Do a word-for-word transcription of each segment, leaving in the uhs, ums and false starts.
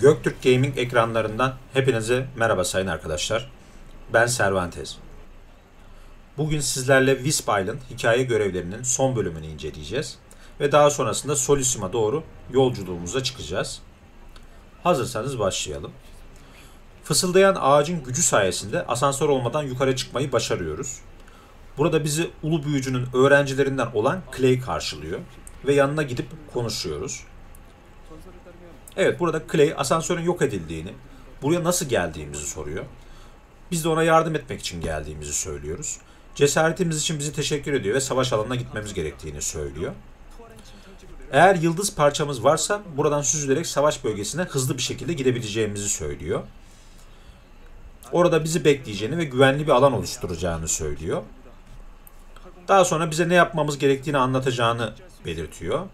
Göktürk Gaming ekranlarından hepinize merhaba sayın arkadaşlar. Ben Cervantes. Bugün sizlerle Wisp Island hikaye görevlerinin son bölümünü inceleyeceğiz. Ve daha sonrasında Solissim'a doğru yolculuğumuza çıkacağız. Hazırsanız başlayalım. Fısıldayan ağacın gücü sayesinde asansör olmadan yukarı çıkmayı başarıyoruz. Burada bizi ulu büyücünün öğrencilerinden olan Clay karşılıyor. Ve yanına gidip konuşuyoruz. Evet, burada Clay asansörün yok edildiğini, buraya nasıl geldiğimizi soruyor. Biz de ona yardım etmek için geldiğimizi söylüyoruz. Cesaretimiz için bizi teşekkür ediyor ve savaş alanına gitmemiz gerektiğini söylüyor. Eğer yıldız parçamız varsa buradan süzülerek savaş bölgesine hızlı bir şekilde gidebileceğimizi söylüyor. Orada bizi bekleyeceğini ve güvenli bir alan oluşturacağını söylüyor. Daha sonra bize ne yapmamız gerektiğini anlatacağını belirtiyor.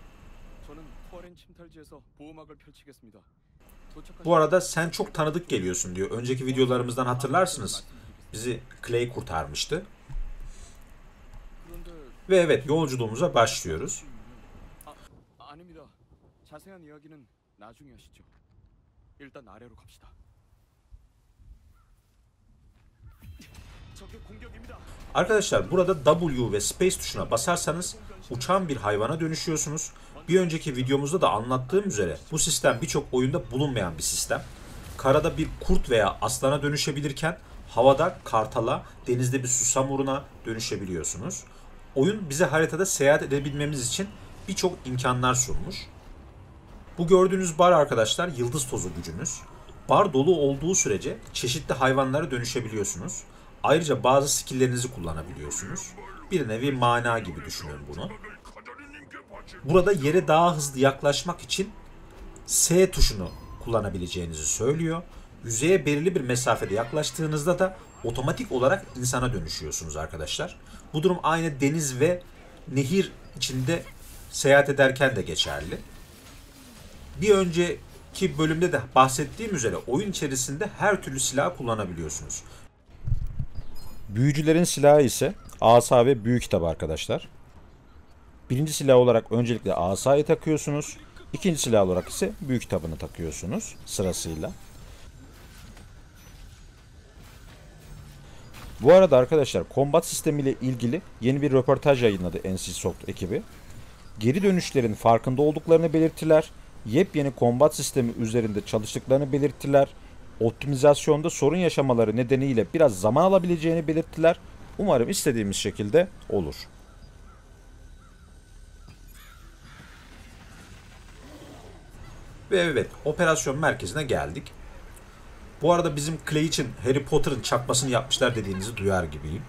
Bu arada sen çok tanıdık geliyorsun diyor. Önceki videolarımızdan hatırlarsınız. Bizi Clay kurtarmıştı. Ve evet, yolculuğumuza başlıyoruz. Arkadaşlar, burada W ve Space tuşuna basarsanız uçan bir hayvana dönüşüyorsunuz. Bir önceki videomuzda da anlattığım üzere bu sistem birçok oyunda bulunmayan bir sistem. Karada bir kurt veya aslana dönüşebilirken havada kartala, denizde bir susamuruna dönüşebiliyorsunuz. Oyun bize haritada seyahat edebilmemiz için birçok imkanlar sunmuş. Bu gördüğünüz bar arkadaşlar yıldız tozu gücünüz. Bar dolu olduğu sürece çeşitli hayvanlara dönüşebiliyorsunuz. Ayrıca bazı skilllerinizi kullanabiliyorsunuz. Bir nevi mana gibi düşünün bunu. Burada yere daha hızlı yaklaşmak için S tuşunu kullanabileceğinizi söylüyor. Yüzeye belirli bir mesafede yaklaştığınızda da otomatik olarak insana dönüşüyorsunuz arkadaşlar. Bu durum aynı deniz ve nehir içinde seyahat ederken de geçerli. Bir önceki bölümde de bahsettiğim üzere oyun içerisinde her türlü silah kullanabiliyorsunuz. Büyücülerin silahı ise asa ve büyü kitabı arkadaşlar. Birinci silah olarak öncelikle asayı takıyorsunuz. İkinci silah olarak ise büyü kitabını takıyorsunuz sırasıyla. Bu arada arkadaşlar, kombat sistemiyle ilgili yeni bir röportaj yayınladı N C Soft ekibi. Geri dönüşlerin farkında olduklarını belirttiler. Yepyeni kombat sistemi üzerinde çalıştıklarını belirttiler. Optimizasyonda sorun yaşamaları nedeniyle biraz zaman alabileceğini belirttiler. Umarım istediğimiz şekilde olur. Ve evet, operasyon merkezine geldik. Bu arada bizim Clay için Harry Potter'ın çakmasını yapmışlar dediğinizi duyar gibiyim.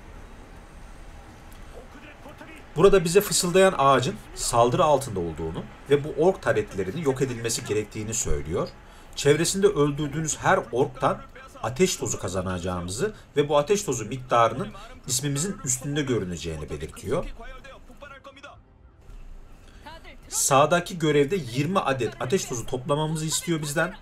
Burada bize fısıldayan ağacın saldırı altında olduğunu ve bu ork taretlerinin yok edilmesi gerektiğini söylüyor. Çevresinde öldürdüğünüz her orktan ateş tozu kazanacağımızı ve bu ateş tozu miktarının ismimizin üstünde görüneceğini belirtiyor. Sağdaki görevde yirmi adet ateş tozu toplamamızı istiyor bizden.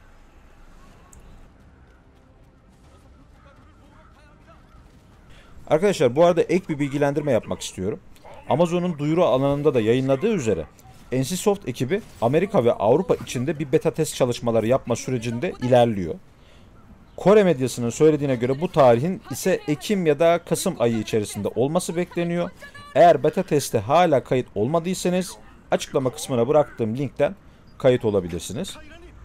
Arkadaşlar, bu arada ek bir bilgilendirme yapmak istiyorum. Amazon'un duyuru alanında da yayınladığı üzere N C Soft ekibi Amerika ve Avrupa içinde bir beta test çalışmaları yapma sürecinde ilerliyor. Kore medyasının söylediğine göre bu tarihin ise Ekim ya da Kasım ayı içerisinde olması bekleniyor. Eğer beta teste hala kayıt olmadıysanız açıklama kısmına bıraktığım linkten kayıt olabilirsiniz.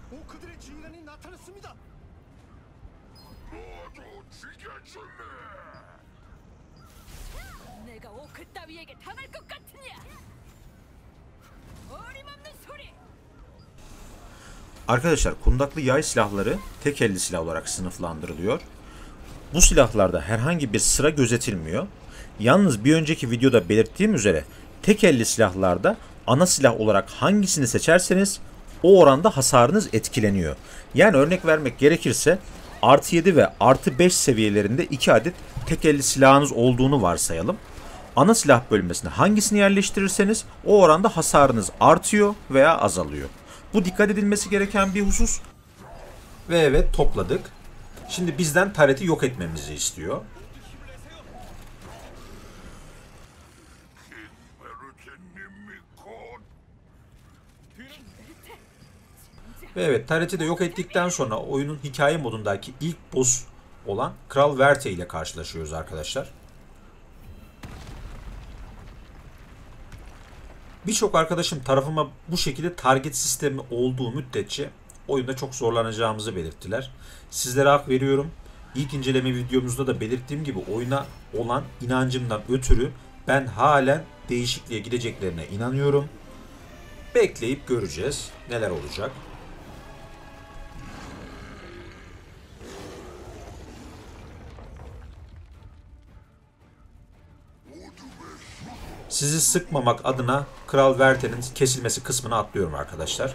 Arkadaşlar, kundaklı yay silahları tek elli silah olarak sınıflandırılıyor. Bu silahlarda herhangi bir sıra gözetilmiyor. Yalnız bir önceki videoda belirttiğim üzere tek elli silahlarda ana silah olarak hangisini seçerseniz o oranda hasarınız etkileniyor. Yani örnek vermek gerekirse artı yedi ve artı beş seviyelerinde iki adet tek elli silahınız olduğunu varsayalım. Ana silah bölmesine hangisini yerleştirirseniz o oranda hasarınız artıyor veya azalıyor. Bu dikkat edilmesi gereken bir husus. Ve evet, topladık. Şimdi bizden tareti yok etmemizi istiyor. Ve evet, Taret'i de yok ettikten sonra oyunun hikaye modundaki ilk boss olan Kral Verte ile karşılaşıyoruz arkadaşlar. Birçok arkadaşım tarafıma bu şekilde target sistemi olduğu müddetçe oyunda çok zorlanacağımızı belirttiler. Sizlere hak veriyorum. İlk inceleme videomuzda da belirttiğim gibi oyuna olan inancımdan ötürü ben halen değişikliğe gideceklerine inanıyorum. Bekleyip göreceğiz neler olacak. Sizi sıkmamak adına Kral Verte'nin kesilmesi kısmını atlıyorum arkadaşlar.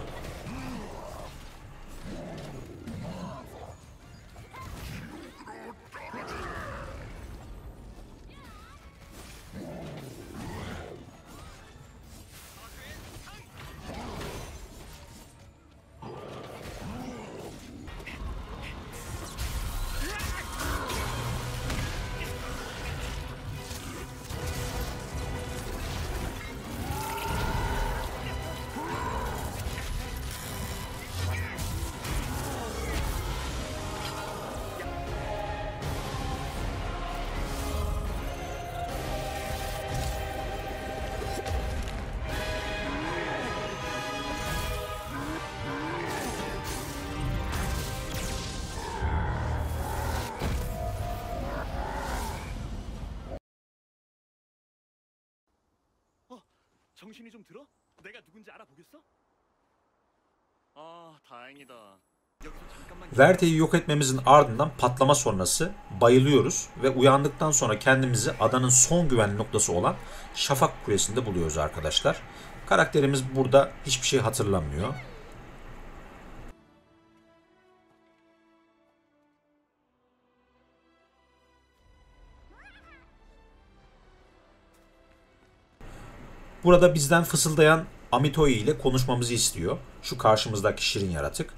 정신이 좀 들어? 내가 누군지 알아보겠어? 아, 다행이다. 여기서 잠깐만. Verte'yi yok etmemizin ardından patlama sonrası bayılıyoruz ve uyandıktan sonra kendimizi adanın son güvenli noktası olan Şafak Kulesi'nde buluyoruz arkadaşlar. Karakterimiz burada hiçbir şey hatırlamıyor. Burada bizden fısıldayan Amitoi ile konuşmamızı istiyor. Şu karşımızdaki şirin yaratık.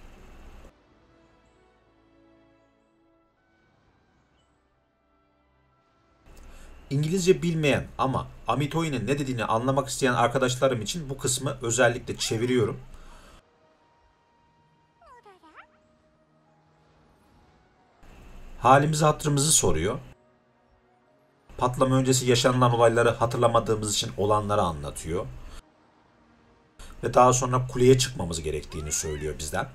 İngilizce bilmeyen ama Amitoi'nin ne dediğini anlamak isteyen arkadaşlarım için bu kısmı özellikle çeviriyorum. Halimizi hatırımızı soruyor. Patlama öncesi yaşanılan olayları hatırlamadığımız için olanları anlatıyor. Ve daha sonra kuleye çıkmamız gerektiğini söylüyor bizden.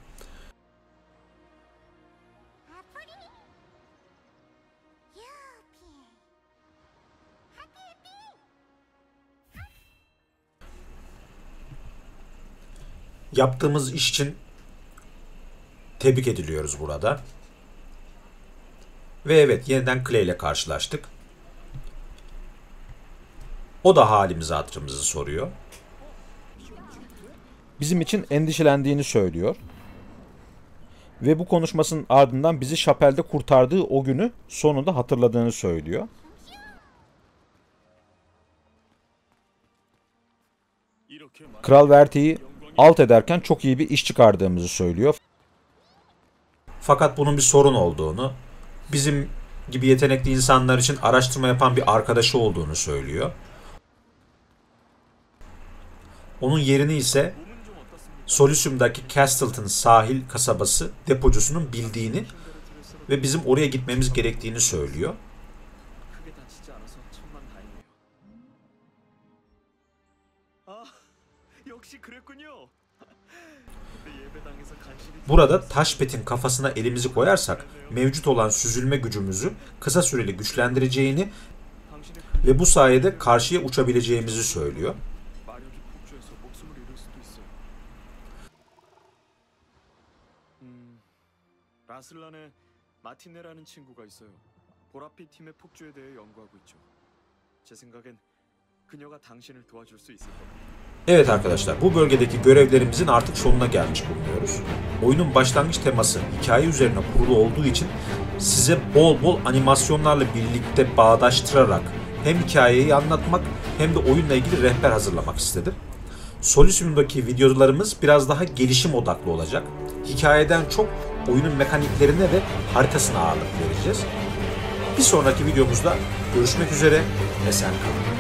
Yaptığımız iş için tebrik ediliyoruz burada. Ve evet, yeniden Clay ile karşılaştık. O da halimizi hatırımızı soruyor. Bizim için endişelendiğini söylüyor. Ve bu konuşmasının ardından bizi şapelde kurtardığı o günü sonunda hatırladığını söylüyor. Kral Verte'yi alt ederken çok iyi bir iş çıkardığımızı söylüyor. Fakat bunun bir sorun olduğunu, bizim gibi yetenekli insanlar için araştırma yapan bir arkadaşı olduğunu söylüyor. Onun yerini ise Solüsyum'daki Castleton sahil kasabası depocusunun bildiğini ve bizim oraya gitmemiz gerektiğini söylüyor. Burada Taşpet'in kafasına elimizi koyarsak mevcut olan süzülme gücümüzü kısa süreli güçlendireceğini ve bu sayede karşıya uçabileceğimizi söylüyor. 라슬란에 마티네라는 친구가 있어요. 보라빛 팀의 폭주에 대해 연구하고 있죠. 제 생각엔 그녀가 당신을 도와줄 수 있을 겁니다. Evet arkadaşlar, bu bölgedeki görevlerimizin artık sonuna gelmiş bulunuyoruz. Oyunun başlangıç teması hikaye üzerine kurulu olduğu için size bol bol animasyonlarla birlikte bağdaştırarak hem hikayeyi anlatmak hem de oyunla ilgili rehber hazırlamak istedim. Solüsyum'daki videolarımız biraz daha gelişim odaklı olacak. Hikayeden çok oyunun mekaniklerine ve haritasına ağırlık vereceğiz. Bir sonraki videomuzda görüşmek üzere, esen kalın.